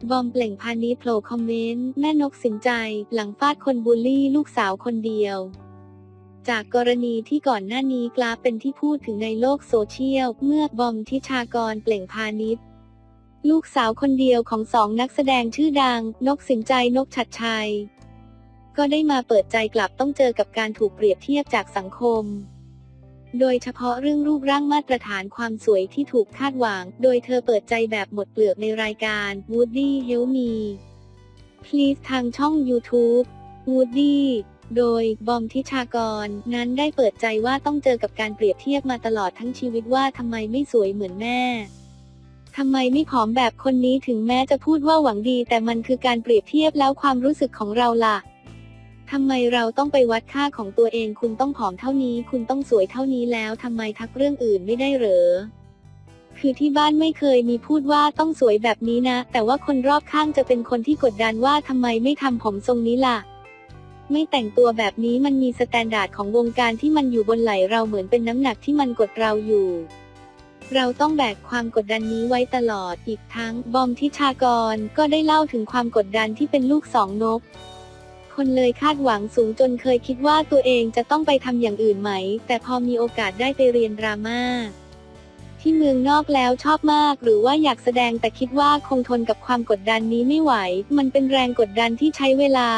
บอมเปล่งพานิชโผล่คอมเมนต์แม่นกสินใจหลังฟาดคนบูลลี่ลูกสาวคนเดียวจากกรณีที่ก่อนหน้านี้กลายเป็นที่พูดถึงในโลกโซเชียลเมื่อบอมทิชากรเปล่งพานิชลูกสาวคนเดียวของ2 นักแสดงชื่อดังนกสินใจนกฉัตรชัยก็ได้มาเปิดใจกลับต้องเจอกับการถูกเปรียบเทียบจากสังคมโดยเฉพาะเรื่องรูปร่างมาตรฐานความสวยที่ถูกคาดหวังโดยเธอเปิดใจแบบหมดเปลือกในรายการ Woody Help Me Please ทางช่อง YouTube Woody โดยบอมทิชากรนั้นได้เปิดใจว่าต้องเจอกับการเปรียบเทียบมาตลอดทั้งชีวิตว่าทำไมไม่สวยเหมือนแม่ทำไมไม่ผอมแบบคนนี้ถึงแม้จะพูดว่าหวังดีแต่มันคือการเปรียบเทียบแล้วความรู้สึกของเราล่ะทำไมเราต้องไปวัดค่าของตัวเองคุณต้องผอมเท่านี้คุณต้องสวยเท่านี้แล้วทำไมทักเรื่องอื่นไม่ได้เหรอคือที่บ้านไม่เคยมีพูดว่าต้องสวยแบบนี้นะแต่ว่าคนรอบข้างจะเป็นคนที่กดดันว่าทำไมไม่ทำผมทรงนี้ล่ะไม่แต่งตัวแบบนี้มันมีสแตนดาร์ดของวงการที่มันอยู่บนไหล่เราเหมือนเป็นน้ำหนักที่มันกดเราอยู่เราต้องแบกความกดดันนี้ไว้ตลอดอีกทั้งบอมทิชากรก็ได้เล่าถึงความกดดันที่เป็นลูก2 นกคนเลยคาดหวังสูงจนเคยคิดว่าตัวเองจะต้องไปทำอย่างอื่นไหมแต่พอมีโอกาสได้ไปเรียนดราม่าที่เมืองนอกแล้วชอบมากหรือว่าอยากแสดงแต่คิดว่าคงทนกับความกดดันนี้ไม่ไหวมันเป็นแรงกดดันที่ใช้เวลา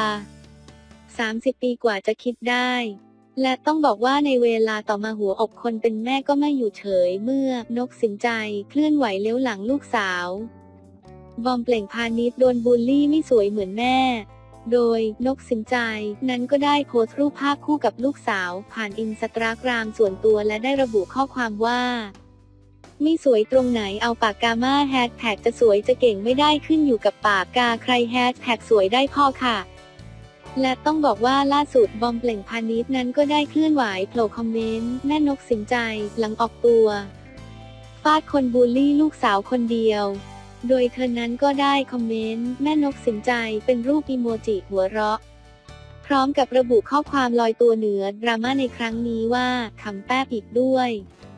30 ปีกว่าจะคิดได้และต้องบอกว่าในเวลาต่อมาหัวอกคนเป็นแม่ก็ไม่อยู่เฉยเมื่อนกสินใจเคลื่อนไหวเลี้ยวหลังลูกสาวบอมเปล่งพานิชโดนบูลลี่ไม่สวยเหมือนแม่โดยนกสินใจนั้นก็ได้โพสต์รูปภาพคู่กับลูกสาวผ่านอินสตาแกรมส่วนตัวและได้ระบุข้อความว่าไม่สวยตรงไหนเอาปากกามาแฮชแท็กจะสวยจะเก่งไม่ได้ขึ้นอยู่กับปากกาใครแฮชแท็กสวยได้พ่อค่ะและต้องบอกว่าล่าสุดบอมเปล่งพานิชนั้นก็ได้เคลื่อนไหวโผล่คอมเมนต์แม่นกสินใจหลังออกตัวฟาดคนบูลลี่ลูกสาวคนเดียวโดยเธอนั้นก็ได้คอมเมนต์แม่นกสินใจเป็นรูปอีโมจิหัวเราะพร้อมกับระบุข้อความลอยตัวเหนือดราม่าในครั้งนี้ว่าขำแป๊บอีกด้วย